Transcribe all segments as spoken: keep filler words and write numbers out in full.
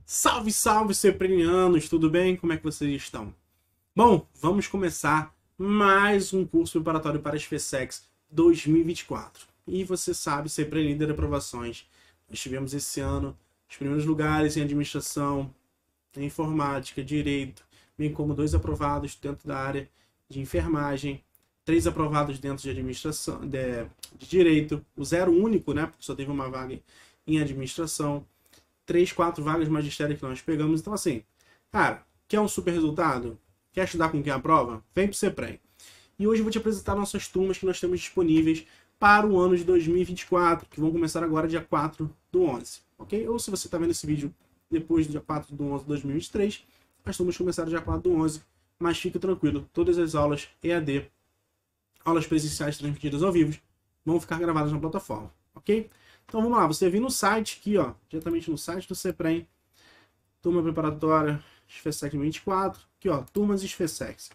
Salve, salve, seprenianos! Tudo bem? Como é que vocês estão? Bom, vamos começar mais um curso preparatório para as FESEX dois mil e vinte e quatro. E você sabe, Sepren líder de aprovações. Nós tivemos esse ano os primeiros lugares em administração, em informática, direito, bem como dois aprovados dentro da área de enfermagem, três aprovados dentro de administração, de, de direito, o zero único, né? Porque só teve uma vaga em administração. Três, quatro vagas de magistério que nós pegamos. Então, assim, cara, quer um super resultado? Quer estudar com quem aprova? Vem pro Sepren. E hoje eu vou te apresentar nossas turmas que nós temos disponíveis para o ano de dois mil e vinte e quatro, que vão começar agora dia quatro do onze, ok? Ou se você está vendo esse vídeo depois do dia quatro do onze de dois mil e vinte e três, as turmas começaram dia quatro do onze, mas fique tranquilo, todas as aulas E A D, aulas presenciais transmitidas ao vivo, vão ficar gravadas na plataforma, ok? Então vamos lá, você vem no site aqui, ó, diretamente no site do Sepren, turma preparatória FESEX vinte e quatro, aqui ó, turmas FESEX.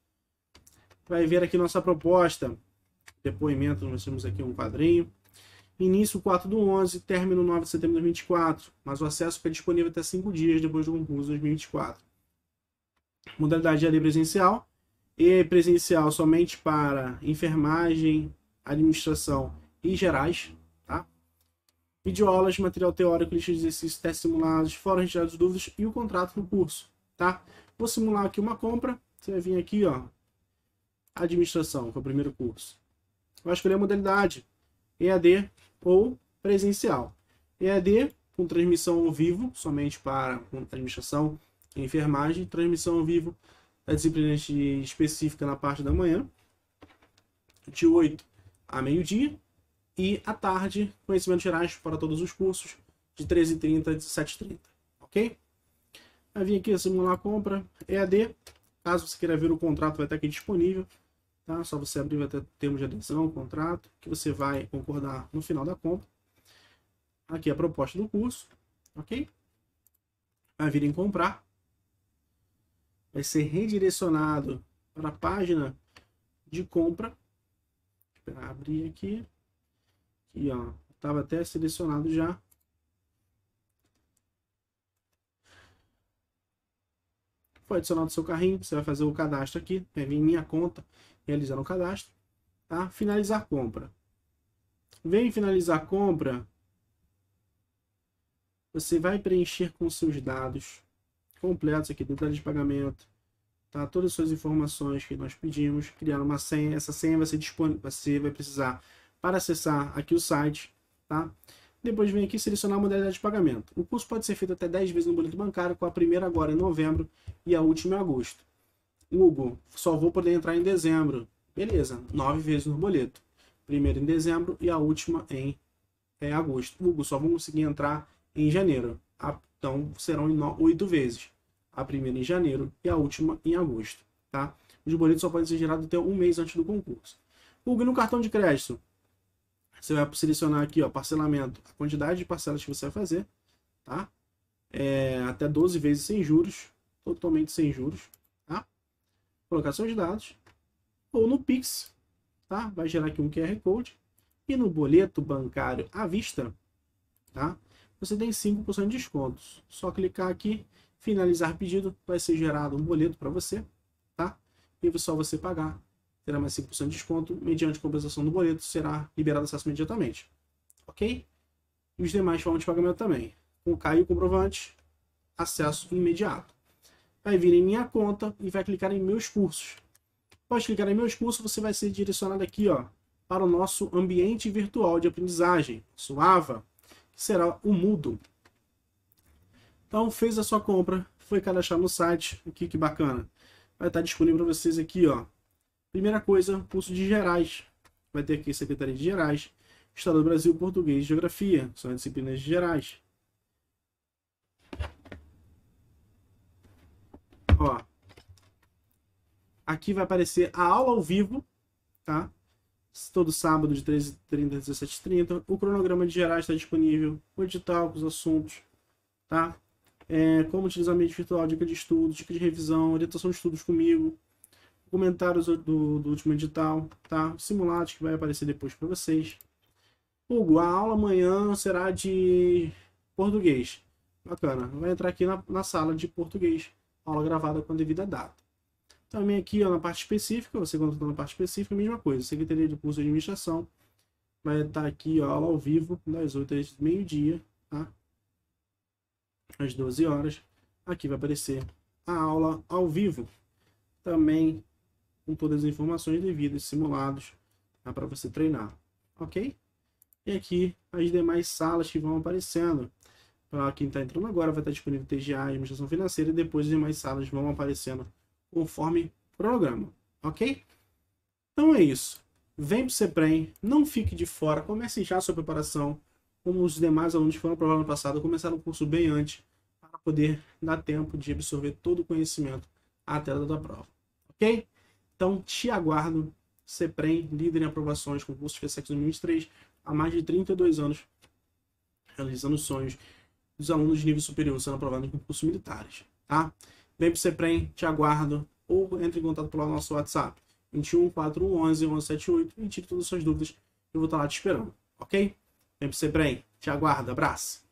Vai ver aqui nossa proposta, depoimento, nós temos aqui um quadrinho. Início quatro do onze, término nove de setembro de dois mil e vinte e quatro, mas o acesso fica disponível até cinco dias depois do concurso dois mil e vinte e quatro. Modalidade de A D presencial, e presencial somente para enfermagem, administração e gerais, tá? Videoaulas, material teórico, lista de exercícios, testes simulados, fórum retirado de dúvidas e o contrato do curso, tá? Vou simular aqui uma compra, você vai vir aqui, ó, administração, que é o primeiro curso. Vai escolher a modalidade E A D ou presencial. E A D com transmissão ao vivo, somente para administração e enfermagem, transmissão ao vivo da disciplina específica na parte da manhã, de oito a meio-dia. E à tarde, conhecimentos gerais para todos os cursos, de treze e trinta a dezessete e trinta, ok? Vai vir aqui simular a compra, E A D. Caso você queira ver o contrato, vai estar aqui disponível, tá? Só você abrir, vai ter termos de adesão, contrato, que você vai concordar no final da compra. Aqui é a proposta do curso, ok? Vai vir em comprar. Vai ser redirecionado para a página de compra. Vou esperar abrir aqui. Aqui, ó, estava até selecionado já. Foi adicionado o seu carrinho, você vai fazer o cadastro aqui, vai vir em minha conta, realizando o cadastro, tá? Finalizar compra. Vem finalizar compra, você vai preencher com seus dados completos aqui, detalhes de pagamento, tá? Todas as suas informações que nós pedimos, criar uma senha, essa senha vai ser disponível, você vai precisar para acessar aqui o site, tá? Depois vem aqui selecionar a modalidade de pagamento. O curso pode ser feito até dez vezes no boleto bancário, com a primeira agora em novembro e a última em agosto. Hugo, só vou poder entrar em dezembro. Beleza, nove vezes no boleto. Primeira em dezembro e a última em é, agosto. Hugo, só vou conseguir entrar em janeiro. Então serão em oito vezes. A primeira em janeiro e a última em agosto, tá? Os boletos só podem ser gerados até um mês antes do concurso. Hugo, no cartão de crédito? Você vai selecionar aqui, ó, parcelamento, a quantidade de parcelas que você vai fazer, tá? É, até doze vezes sem juros, totalmente sem juros, tá? Colocar seus dados, ou no Pix, tá? Vai gerar aqui um Q R Code, e no boleto bancário à vista, tá? Você tem cinco por cento de descontos. Só clicar aqui, finalizar pedido, vai ser gerado um boleto para você, tá? E só você pagar. Terá mais cinco por cento de desconto, mediante compensação do boleto, será liberado acesso imediatamente. Ok? E os demais formas de pagamento também. Com Caio comprovante, acesso imediato. Vai vir em minha conta e vai clicar em meus cursos. Após clicar em meus cursos, você vai ser direcionado aqui, ó, para o nosso ambiente virtual de aprendizagem, Suava, que será o Moodle. Então, fez a sua compra, foi cadastrar no site, aqui que bacana. Vai estar disponível para vocês aqui, ó. Primeira coisa, curso de gerais. Vai ter aqui Secretaria de Gerais, Estado do Brasil, Português e Geografia. São as disciplinas de gerais. Ó. Aqui vai aparecer a aula ao vivo, tá? Todo sábado de treze e trinta a dezessete e trinta. O cronograma de gerais está disponível. O edital com os assuntos, tá? É, como utilizar a mídia virtual, dica de estudo, dica de revisão, orientação de estudos comigo. Comentários do, do último edital, tá? Simulados que vai aparecer depois para vocês. Hugo, a aula amanhã será de português. Bacana. Vai entrar aqui na, na sala de português, aula gravada com a devida data. Também aqui, ó, na parte específica, você quando está na parte específica, a mesma coisa. Secretaria de Curso de Administração. Vai estar aqui, ó, aula ao vivo, das oito às meio-dia, tá? Às doze horas. Aqui vai aparecer a aula ao vivo. Também com todas as informações devidas, simulados, tá? Para você treinar, ok? E aqui as demais salas que vão aparecendo. Para quem está entrando agora, vai estar disponível T G A e Administração Financeira, e depois as demais salas vão aparecendo conforme programa, ok? Então é isso. Vem para o CEPREM, não fique de fora, comece já a sua preparação, como os demais alunos que foram aprovados no passado, começaram o curso bem antes, para poder dar tempo de absorver todo o conhecimento até a data da prova, ok? Então te aguardo, CEPREM, líder em aprovações com curso de FESEX dois mil e vinte e três, há mais de trinta e dois anos, realizando os sonhos dos alunos de nível superior sendo aprovados em concursos militares, tá? Vem pro CEPREM, te aguardo, ou entre em contato pelo nosso WhatsApp, vinte e um, quatro um um, onze, onze setenta e oito, e tire todas as suas dúvidas, eu vou estar lá te esperando, ok? Vem pro CEPREM, te aguardo, abraço!